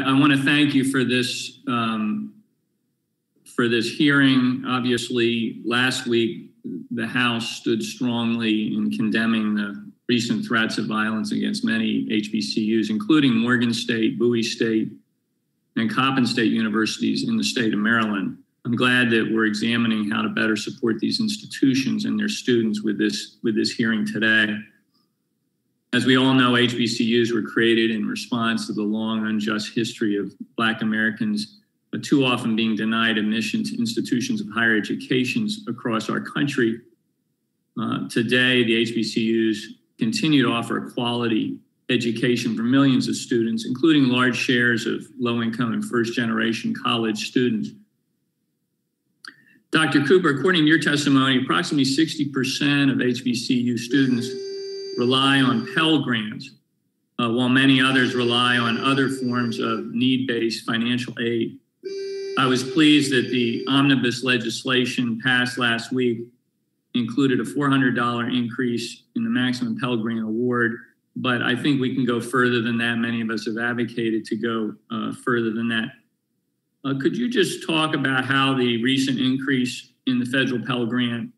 I want to thank you for this hearing. Obviously, last week, the House stood strongly in condemning the recent threats of violence against many HBCUs, including Morgan State, Bowie State, and Coppin State universities in the state of Maryland. I'm glad that we're examining how to better support these institutions and their students with this hearing today. As we all know, HBCUs were created in response to the long, unjust history of Black Americans too often being denied admission to institutions of higher education across our country. Today, the HBCUs continue to offer a quality education for millions of students, including large shares of low-income and first-generation college students. Dr. Cooper, according to your testimony, approximately 60% of HBCU students rely on Pell Grants, while many others rely on other forms of need-based financial aid. I was pleased that the omnibus legislation passed last week included a $400 increase in the maximum Pell Grant award, but I think we can go further than that. Many of us have advocated to go further than that. Could you just talk about how the recent increase in the federal Pell Grant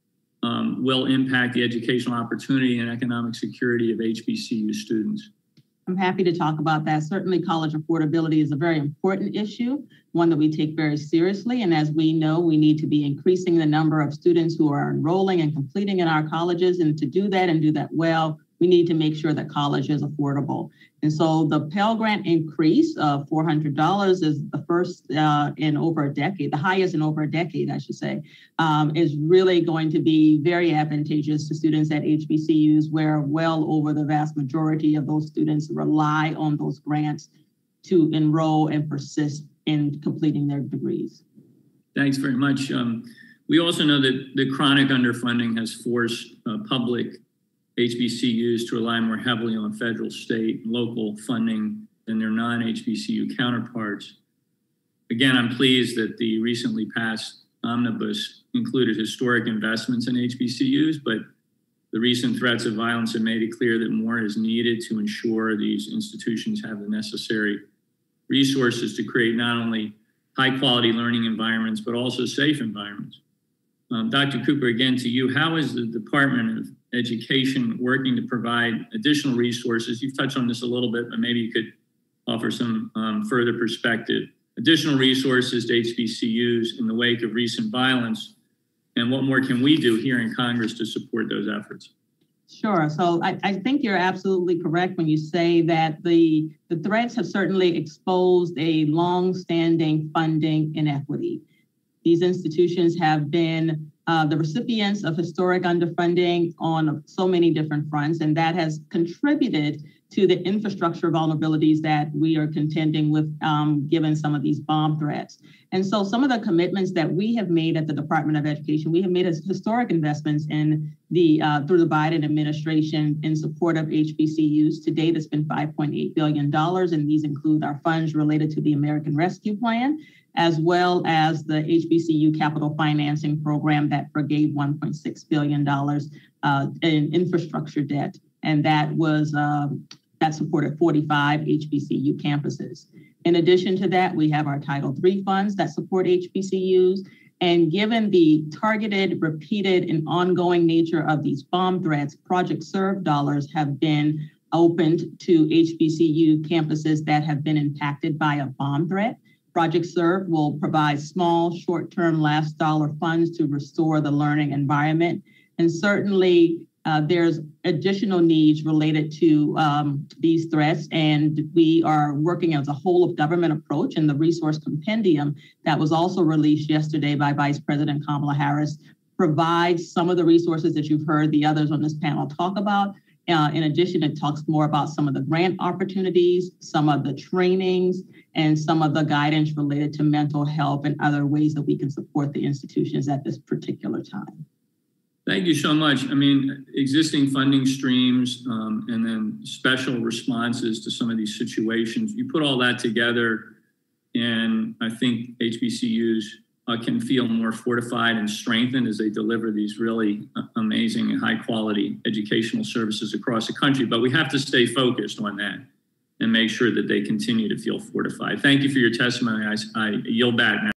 will impact the educational opportunity and economic security of HBCU students? I'm happy to talk about that. Certainly, college affordability is a very important issue, one that we take very seriously. And as we know, we need to be increasing the number of students who are enrolling and completing in our colleges. And to do that and do that well, we need to make sure that college is affordable. And so the Pell Grant increase of $400 is the first in over a decade, the highest in over a decade, I should say, is really going to be very advantageous to students at HBCUs, where well over the vast majority of those students rely on those grants to enroll and persist in completing their degrees. Thanks very much. We also know that the chronic underfunding has forced public HBCUs to rely more heavily on federal, state, and local funding than their non-HBCU counterparts. Again, I'm pleased that the recently passed omnibus included historic investments in HBCUs, but the recent threats of violence have made it clear that more is needed to ensure these institutions have the necessary resources to create not only high-quality learning environments, but also safe environments. Dr. Cooper, again to you, how is the Department of Education working to provide additional resources? You've touched on this a little bit, but maybe you could offer some further perspective. Additional resources to HBCUs in the wake of recent violence, and what more can we do here in Congress to support those efforts? Sure. So I think you're absolutely correct when you say that the threats have certainly exposed a long-standing funding inequity. These institutions have been the recipients of historic underfunding on so many different fronts, and that has contributed to the infrastructure vulnerabilities that we are contending with given some of these bomb threats. And so some of the commitments that we have made at the Department of Education, we have made historic investments in through the Biden administration in support of HBCUs. To date, it's been $5.8 billion, and these include our funds related to the American Rescue Plan, as well as the HBCU Capital Financing Program that forgave $1.6 billion in infrastructure debt. And that supported 45 HBCU campuses. In addition to that, we have our Title III funds that support HBCUs. And given the targeted, repeated, and ongoing nature of these bomb threats, Project Serve dollars have been opened to HBCU campuses that have been impacted by a bomb threat. Project Serve will provide small, short-term, last dollar funds to restore the learning environment. And certainly, there's additional needs related to these threats, and we are working as a whole of government approach, and the resource compendium that was also released yesterday by Vice President Kamala Harris provides some of the resources that you've heard the others on this panel talk about. In addition, it talks more about some of the grant opportunities, some of the trainings, and some of the guidance related to mental health and other ways that we can support the institutions at this particular time. Thank you so much. I mean, existing funding streams and then special responses to some of these situations, you put all that together, and I think HBCUs can feel more fortified and strengthened as they deliver these really amazing and high quality educational services across the country. But we have to stay focused on that. and make sure that they continue to feel fortified. Thank you for your testimony. I yield back now.